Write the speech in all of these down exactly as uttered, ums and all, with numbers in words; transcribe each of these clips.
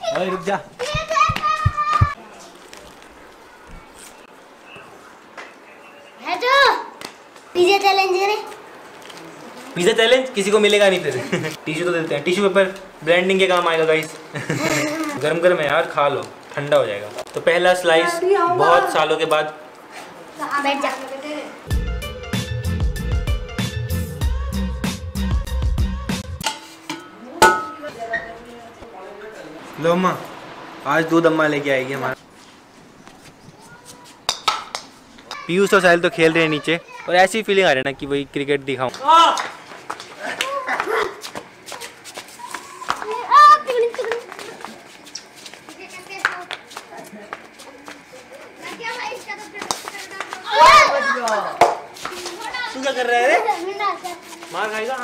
अरे रुक जा। पिज़्ज़ा चैलेंज करें। पिज़्ज़ा चैलेंज किसी को मिलेगा नहीं फिर। टिश्यू तो देते हैं, टिश्यू पेपर ब्रांडिंग के काम आएगा गाइस। गरम गरम है यार, खा लो ठंडा हो जाएगा। तो पहला स्लाइस बहुत सालों के बाद। बैठ जा। लो अम्मा, आज दूध अम्मा लेके आएगी हमारा। पीयूष और साहिल तो खेल रहे हैं नीचे और ऐसी फीलिंग आ रही है ना कि वही क्रिकेट दिखाऊं। तू क्या कर रहा है रे? मार खाएगा।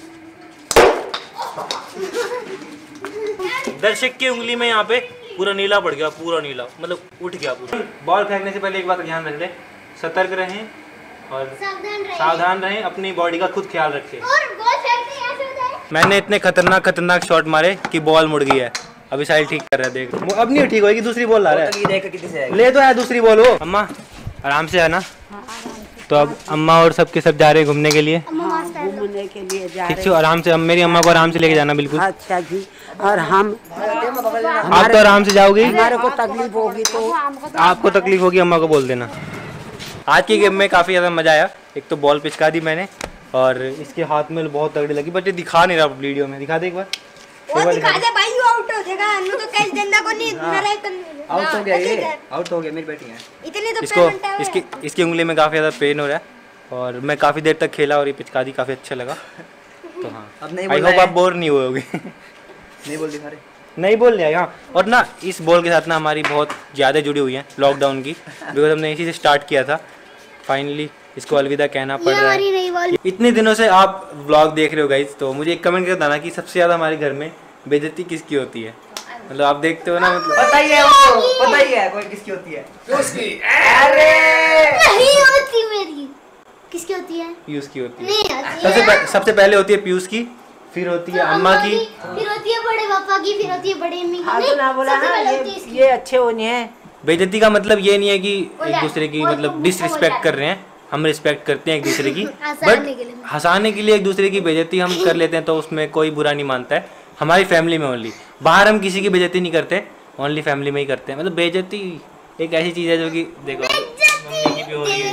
दर्शक की उंगली में यहाँ पे पूरा नीला पड़ गया, पूरा नीला मतलब उठ गया पूरा। बॉल फेंकने से पहले एक बात ध्यान रख ले, सतर्क रहें और सावधान रहें, सावधान रहें, अपनी बॉडी का खुद ख्याल रखें। और बॉल फेंकते ऐसे होता है। मैंने इतने खतरनाक खतरनाक शॉट मारे कि बॉल मुड़ गई है। अभी साहिल ठीक कर रहा है, देख वो अब नहीं ठीक होगी, दूसरी बॉल ला रहा है। ले तो है दूसरी बॉल हो। अम्मा आराम से है ना? तो अब अम्मा और सबके सब जा रहे हैं घूमने के लिए, घूमने के लिए जा रहे ठीक है। आराम से, मेरी अम्मा को आराम से लेके जाना बिल्कुल। अच्छा जी। और हम आप तो आराम से जाओगे, हमारे को तकलीफ होगी तो आपको तकलीफ होगी अम्मा को बोल देना। आज की गेम में काफ़ी ज़्यादा मज़ा आया। एक तो बॉल पिचका दी मैंने और इसके हाथ में बहुत तगड़ी लगी, बट ये दिखा नहीं रहा वीडियो में। दिखा दे एक बार, वो दिखा दे भाई, वो आउट हो जाएगा। अन्नू तो कैच देना को नहीं मेरा आउट हो गया, ये आउट हो गया, मेरी बैटिंग है। इतनी तो इसको इसकी इसकी उंगली में काफ़ी ज़्यादा पेन हो रहा है और मैं काफ़ी देर तक खेला और ये पिचका दी, काफ़ी अच्छा लगा। तो हाँ, अब नहीं आई होप आप बोर नहीं हुए होगे। नहीं बोल दिखा रहे, नहीं बोल रहे हाँ। और ना इस बॉल के साथ ना हमारी बहुत ज़्यादा जुड़ी हुई है लॉकडाउन की, बिकॉज हमने इसी से स्टार्ट किया था। फाइनली इसको अलविदा कहना पड़ रहा है। इतने दिनों से आप व्लॉग देख रहे हो गाइस, तो मुझे एक कमेंट कर बताना कि सबसे ज़्यादा हमारे घर में बेइज्जती किसकी होती है। मतलब आप देखते हो ना, मतलब पता ही है वो, पता ही है कोई किसकी होती है। उसकी। अरे नहीं होती मेरी। किसकी होती है? पीयूष की होती है। सबसे पह, सबसे पहले होती है पीयूष की, फिर होती है अम्मा की, फिर होती है बड़े पापा की, फिर होती है बड़े अम्मी की। तो ना बोला ना, ये, ये अच्छे होने हैं। बेइज्जती का मतलब ये नहीं है कि एक दूसरे की मतलब डिसरिस्पेक्ट कर रहे हैं, हम रिस्पेक्ट करते हैं एक दूसरे की, बट हंसाने के लिए एक दूसरे की बेइज्जती हम कर लेते हैं, तो उसमें कोई बुरा नहीं मानता है। हमारी फैमिली में ओनली, बाहर हम किसी की बेइज्जती नहीं करते, ओनली फैमिली में ही करते हैं। मतलब बेइज्जती एक ऐसी चीज़ है जो कि देखो मम्मी की भी हो रही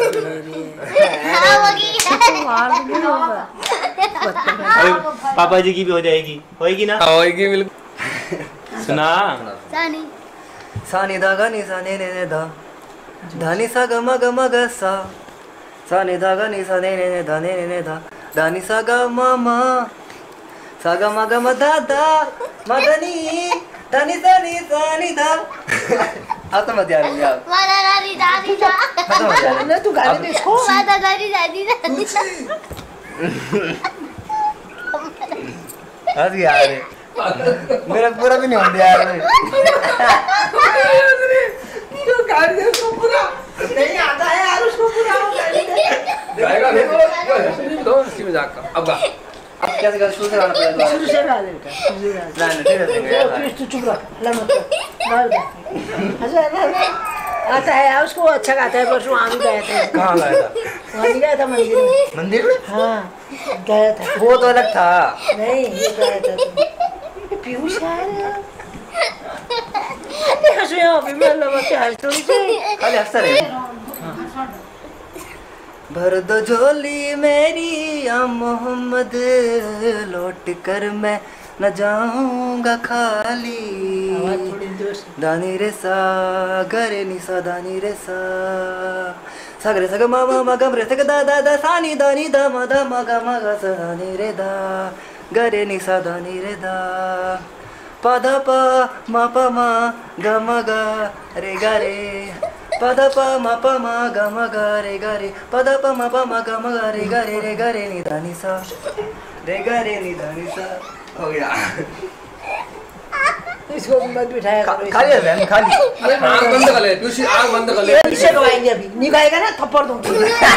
है, पापा जी की भी हो जाएगी, होएगी ना? होएगी बिल्कुल। सुना सानी सानी दा गा नी सा ने ने ने दा धा नी सा ग म ग म ग सा सा नि धा गा नी सा ने ने ने धा ने ने ने धा धा नी सा ग म म सा ग म ग म धा धा म ध नी धा नी सा नी सा नी धा। अब तो मत यार यार माता दादी दादी दा खत्म हो जाएगा ना, तू गाने दे इसको। माता दादी दादी दादी हंस गया यार, मेरा पूरा भी नहीं हो गया यार। तो गाने दे उसको पूरा, नहीं आता है यार उसको पूरा। गाएगा देखो तो इसकी मजाक का। अब गा, अब कैसे गा, शुरू से गाना पड़ेगा। शुरू से गा दे बेटा, शुरू से गा दे। ना ठीक है, तू चुप रह, ला मत मार दे। अच्छा ना आता है यार उसको, अच्छा गाता है। परसों आम गया था। कहाँ गाया था? वहाँ गया था मंदिर में। मंदिर में? हाँ गया था। वो तो अलग था। नहीं ये गया था। पीयूष यार हंसो यहाँ पे, मैं लगाते हंस थोड़ी से खाली हंसता रहे। भर दो झोली मेरी या मोहम्मद, लौट कर मैं न जाऊंगा खाली। दानी रे सा गरे नि सा दानी रे सा सा गरे सा ग म म म ग रे सा ग दा दा दा सा नि दा नि दा म दा म ग म ग सा दानी रे दा गरे नि सा दानी रे दा प ध प म प म ग म ग रे ग रे प ध प म प म ग म ग रे ग रे प ध प म प म ग म ग रे ग रे रे ग रे नि धा नि सा रे ग रे नि धा नि सा। हो गया। इसको मत बिठाया करो। खाली है बहन, खाली। आग बंद कर ले, दूसरी आग बंद कर ले। इसे गवाएंगे अभी, नहीं गाएगा ना थप्पड़ दूंगी।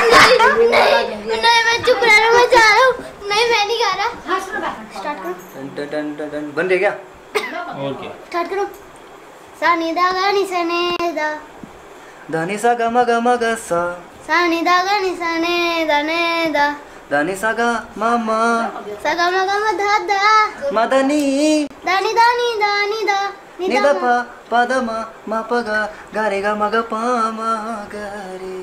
नहीं मैं चुप रह रहा हूँ, मैं जा रहा हूँ। नहीं मैं नहीं गा रहा। स्टार्ट करो। टन टन टन टन बन रही है क्या? और क्या स्टार्ट करो। सा नी दा गा नी सा ने दा दा नी सा गा मा गा मा गा सा सा नी दा गा नी सा ने दा ने दा दा नी सा गा मा मा सा गा मा गा मा धा धा मा दा नी दा नी दा नी दा नी दा नी नी दा दा पा पा दा मा मा पा गा गा रे गा मा गा पा मा गा रे।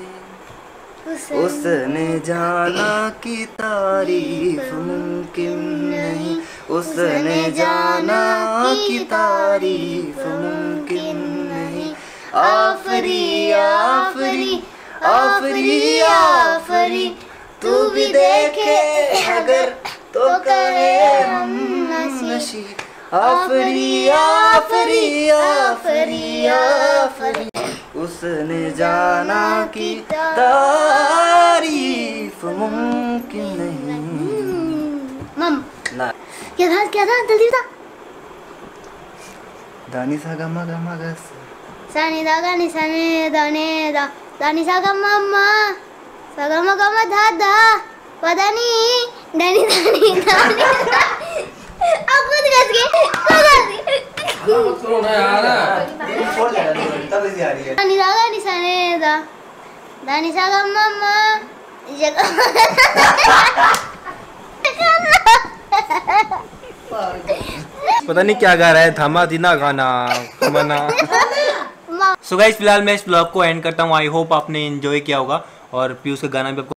उसने जाना कि तारीफ मुमकिन नहीं, उसने जाना कि तारीफ मुमकिन नहीं। आफरी आफरी आफरी आफरी तू भी देखे अगर तो कहे हम नशी। आफरी आफरी आफरी आफरी उसने जाना कि तारीफ मुमकिन नहीं। मम ना क्या था क्या था जल्दी बता। दानी सा गा मा गा मा गा सा सा नी दा गा नी सा ने दा ने दा दा नी सा गा मा मा सा गा मा गा मा धा धा पा दा नी दा नी दा नी दा नी अब खुद गस गए खुद गस गए। मत करो ना यार। छोड़ दे तब ऐसी आ रही है। दा नी दा गा नी सा ने दा दा नी सा गा मा मा पता नहीं क्या गा रहा है, थमा दीना गाना मना। सो गाइस फिलहाल मैं इस ब्लॉग को एंड करता हूँ। आई होप आपने एंजॉय किया होगा और पीयूष का गाना भी आपको